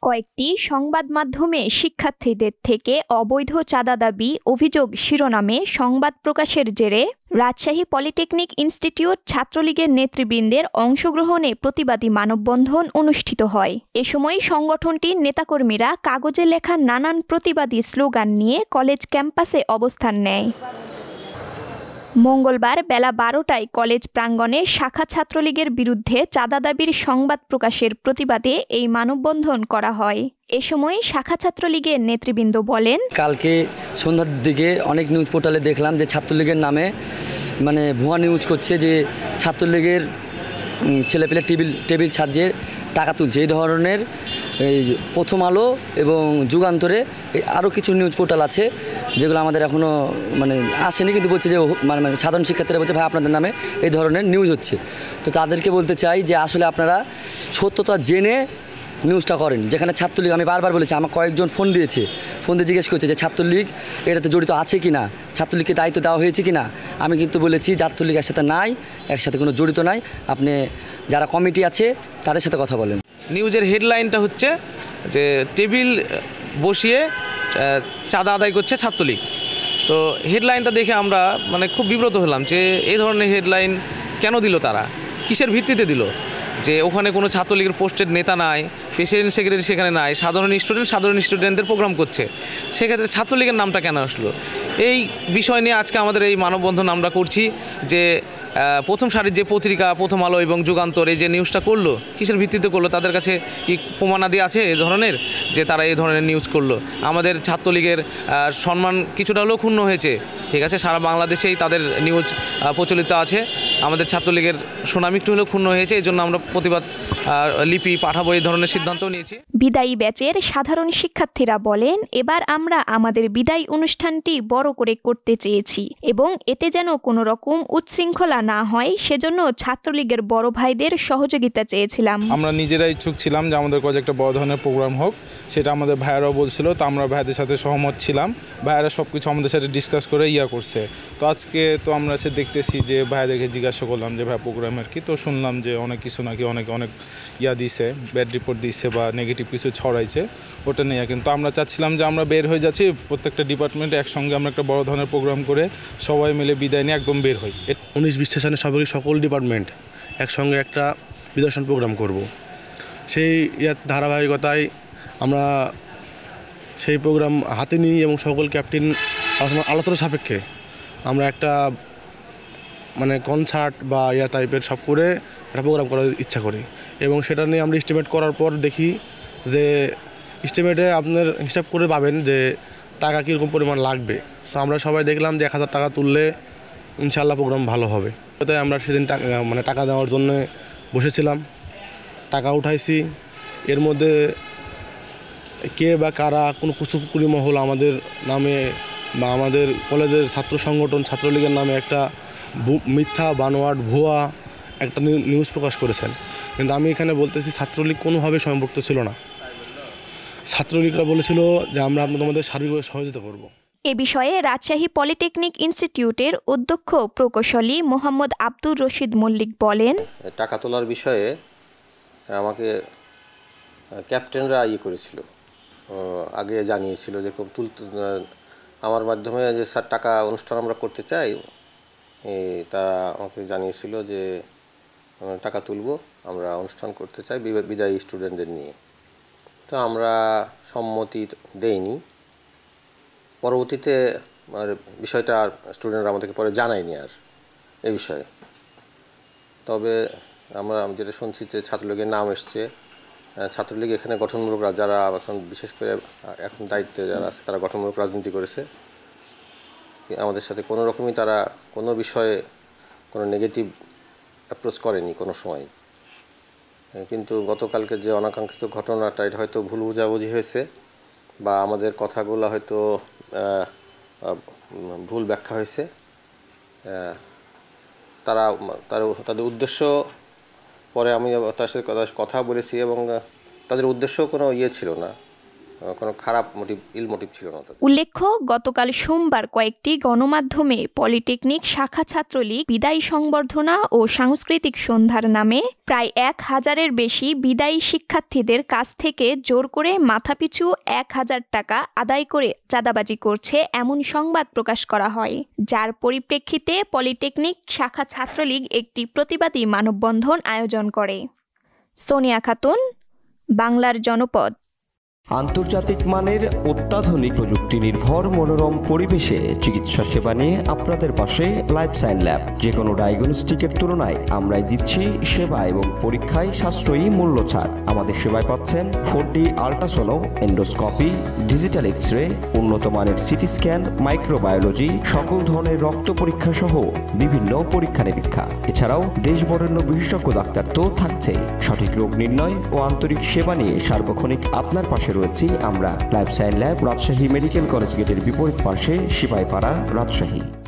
কয়েকটি সংবাদ মাধ্যমে শিক্ষার্থীদের থেকে অবৈধ চাঁদা দাবি অভিযোগ শিরোনামে সংবাদ প্রকাশের জেরে রাজশাহী পলিটেকনিক ইনস্টিটিউট ছাত্রলীগের নেতৃবৃন্দের অংশগ্রহণে প্রতিবাদী মানববন্ধন অনুষ্ঠিত হয়। এ সময় সংগঠনটির নেতাকর্মীরা কাগজে লেখা নানান প্রতিবাদী স্লোগান নিয়ে কলেজ ক্যাম্পাসে অবস্থান নেয়। মঙ্গলবার বেলা 12টায় কলেজ প্রাঙ্গণে শাখা ছাত্রলীগের বিরুদ্ধে চাঁদা দাবির সংবাদ প্রকাশের প্রতিবাদে এই মানববন্ধন করা হয়। এ সময় শাখা ছাত্রলীগের নেতৃবৃন্দ বলেন, কালকে সন্ধ্যার দিকে অনেক নিউজ পোর্টালে দেখলাম যে ছাত্রলীগের নামে ভুয়া নিউজ করছে যে ছাত্রলীগের ছেলেপেলে টেবিল সাজিয়ে টাকা তুলছে। এই ধরনের প্রথম আলো এবং যুগান্তরে আরও কিছু নিউজ পোর্টাল আছে যেগুলো আমাদের এখনও আসেনি, কিন্তু বলছে যে সাধারণ শিক্ষার্থীরা বলছে ভাই আপনাদের নামে এই ধরনের নিউজ হচ্ছে। তো তাদেরকে বলতে চাই যে আসলে আপনারা সত্যতা জেনে নিউজটা করেন। যেখানে ছাত্রলীগ, আমি বারবার বলেছি, আমার কয়েকজন ফোন দিয়ে জিজ্ঞেস করছে যে ছাত্রলীগ এটাতে জড়িত আছে কি না, ছাত্রলীগকে দায়িত্ব দেওয়া হয়েছে কি না। আমি কিন্তু বলেছি ছাত্রলীগ একসাথে নাই, একসাথে কোনো জড়িত নাই, আপনি যারা কমিটি আছে তাদের সাথে কথা বলেন। নিউজের হেডলাইনটা হচ্ছে যে টেবিল বসিয়ে চাঁদা আদায় করছে ছাত্রলীগ। তো হেডলাইনটা দেখে আমরা খুব বিব্রত হলাম যে এই ধরনের হেডলাইন কেন দিল, তারা কিসের ভিত্তিতে দিল? যে ওখানে কোনো ছাত্রলীগের পোস্টেড নেতা নাই, প্রেসিডেন্ট সেক্রেটারি সেখানে নাই, সাধারণ স্টুডেন্টদের প্রোগ্রাম করছে, সেক্ষেত্রে ছাত্রলীগের নামটা কেন আসলো? এই বিষয় নিয়ে আজকে আমাদের এই মানববন্ধন আমরা করছি যে প্রথম সারির যে পত্রিকা প্রথম আলো এবং যুগান্তর এই যে নিউজটা করলো, কিসের ভিত্তিতে করলো? তাদের কাছে কি প্রমাণাদি আছে এই ধরনের যে তারা এই ধরনের নিউজ করলো? আমাদের ছাত্রলীগের সম্মান কিছুটা হলেও ক্ষুণ্ণ হয়েছে, ঠিক আছে, সারা বাংলাদেশেই তাদের নিউজ প্রচলিত আছে, আমাদের ছাত্রলীগের সুনাম একটু হলেও ক্ষুণ্ণ হয়েছে। এই জন্য আমরা প্রতিবাদ লিপি পাঠাবো এই ধরনের সিদ্ধান্ত নিয়েছি। বিদায়ী ব্যাচের সাধারণ শিক্ষার্থীরা বলেন, এবার আমরা আমাদের বিদায় অনুষ্ঠানটি বড় করে করতে চেয়েছি এবং এতে যেন কোনো রকম উচ্ছৃঙ্খলা না হয় সেজন্য ছাত্রলীগের বড় ভাইদের সহযোগিতা চেয়েছিলাম। আমরা নিজেরাই ইচ্ছুক ছিলাম যে আমাদের কাছে একটা বড় ধরনের প্রোগ্রাম হোক, সেটা আমাদের ভাইয়েরাও বলছিল, তো আমরা ভাইদের সাথে সহমত ছিলাম। ভাইয়েরা সব কিছু আমাদের সাথে ডিসকাস করে করছে। তো আজকে তো আমরা সে দেখতেছি যে ভাইদেরকে জিজ্ঞাসা করলাম যে ভাই প্রোগ্রামের কি, তো শুনলাম যে অনেক কিছু নাকি অনেক দিছে, ব্যাড রিপোর্ট দিচ্ছে বা নেগেটিভ কিছু ছড়াইছে, ওটা নিয়ে। কিন্তু আমরা চাচ্ছিলাম যে আমরা বের হয়ে যাচ্ছি, প্রত্যেকটা ডিপার্টমেন্টে একসঙ্গে আমরা একটা বড় ধরনের প্রোগ্রাম করে সবাই মিলে বিদায় নিয়ে একদম বের হই। 19-20 সেশনে সকল ডিপার্টমেন্ট একসঙ্গে একটা বিদর্শন প্রোগ্রাম করব। সেই ধারাবাহিকতায় আমরা সেই প্রোগ্রাম হাতে নিই এবং সকল ক্যাপ্টেন আলোচনা সাপেক্ষে আমরা একটা কনসার্ট বা টাইপের সব করে একটা প্রোগ্রাম করার ইচ্ছা করি। এবং সেটা নিয়ে আমরা এস্টিমেট করার পর দেখি যে এস্টিমেটে আপনার হিসাব করে পাবেন যে টাকা কীরকম পরিমাণ লাগবে। তো আমরা সবাই দেখলাম যে 1000 টাকা তুললে ইনশাআল্লাহ প্রোগ্রাম ভালো হবে। তাই আমরা সেদিন টাকা দেওয়ার জন্য বসেছিলাম, টাকা উঠাইছি। এর মধ্যে কে বা কারা কোনো কুচুকুরি মহল আমাদের নামে বা আমাদের কলেজের ছাত্র সংগঠন ছাত্রলীগের নামে একটা মিথ্যা বানোয়াট ভুয়া একটা নিউজ প্রকাশ করেছেন। কিন্তু আমি এখানে বলতেছি ছাত্রলীগ কোনোভাবে সম্পৃক্ত ছিল না। ছাত্রলীগরা বলেছিল যে আমরা তোমাদের সার্বিকভাবে সহযোগিতা করব। এ বিষয়ে রাজশাহী পলিটেকনিক ইনস্টিটিউটের অধ্যক্ষ প্রকৌশলী মোহাম্মদ আব্দুর রশিদ মল্লিক বলেন, টাকা তোলার বিষয়ে আমাকে ক্যাপ্টেনরা করেছিল, আগে জানিয়েছিল যে আমার মাধ্যমে যে স্যার টাকা অনুষ্ঠান আমরা করতে চাই, তারা আমাকে জানিয়েছিল যে টাকা তুলব, আমরা অনুষ্ঠান করতে চাই বিদায়ী স্টুডেন্টদের নিয়ে। তো আমরা সম্মতি দেইনি। পরবর্তীতে বিষয়টা স্টুডেন্টরা আমাদেরকে পরে জানায়নি আর এই বিষয়ে। তবে আমরা যেটা শুনছি যে ছাত্রলীগের নাম এসছে, ছাত্রলীগ এখানে গঠনমূলক যারা এখন বিশেষ করে এখন দায়িত্বে যারা আছে তারা গঠনমূলক রাজনীতি করেছে। আমাদের সাথে কোনো রকমই তারা কোনো বিষয়ে কোনো নেগেটিভ অ্যাপ্রোচ করেনি কোনো সময়। কিন্তু গতকালকে যে অনাকাঙ্ক্ষিত ঘটনাটা, এটা হয়তো ভুল বোঝাবুঝি হয়েছে বা আমাদের কথাগুলো হয়তো ভুল ব্যাখ্যা হয়েছে। তাদের উদ্দেশ্য, পরে আমি তার সাথে কথা বলেছি এবং তাদের উদ্দেশ্য কোনো ছিল না, কোনো খারাপ মোটিভ, ইল মোটিভ ছিল না তাদের। উল্লেখ্য, গতকাল সোমবার কয়েকটি গণমাধ্যমে পলিটেকনিক শাখা ছাত্রলীগ বিদায়ী সংবর্ধনা ও সাংস্কৃতিক সন্ধ্যার নামে প্রায় 1000-এর বেশি বিদায়ী শিক্ষার্থীদের কাছ থেকে জোর করে মাথাপিছু 1000 টাকা আদায় করে চাঁদাবাজি করছে এমন সংবাদ প্রকাশ করা হয়, যার পরিপ্রেক্ষিতে পলিটেকনিক শাখা ছাত্রলীগ একটি প্রতিবাদী মানববন্ধন আয়োজন করে। সোনিয়া খাতুন, বাংলার জনপদ। আন্তর্জাতিক মানের অত্যাধুনিক প্রযুক্তি নির্ভর মনোরম পরিবেশে চিকিৎসা সেবা নিয়ে আপনাদের পাশে লাইফসাইন ল্যাব। যে কোনো ডায়াগনস্টিকের তুলনায় আমরাই দিচ্ছি সেবা এবং পরীক্ষায় সাশ্রয়ী মূল্য ছাড়। আমাদের সেবায় পাচ্ছেন 4D আল্ট্রাসোনো, এন্ডোস্কপি, ডিজিটাল এক্স-রে, উন্নত মানের সিটি স্ক্যান, মাইক্রোবায়োলজি, সকল ধরনের রক্ত পরীক্ষা সহ বিভিন্ন পরীক্ষা নিরীক্ষা। এছাড়াও দেশ বরেণ্য বিশেষজ্ঞ ডাক্তার তো থাকছেই। সঠিক রোগ নির্ণয় ও আন্তরিক সেবা নিয়ে সার্বক্ষণিক আপনার পাশে রয়েছি আমরা। Lifesign lab, Rajshahi medical college গেটের বিপরীত পাশে, সিপাহীপাড়া, রাজশাহী।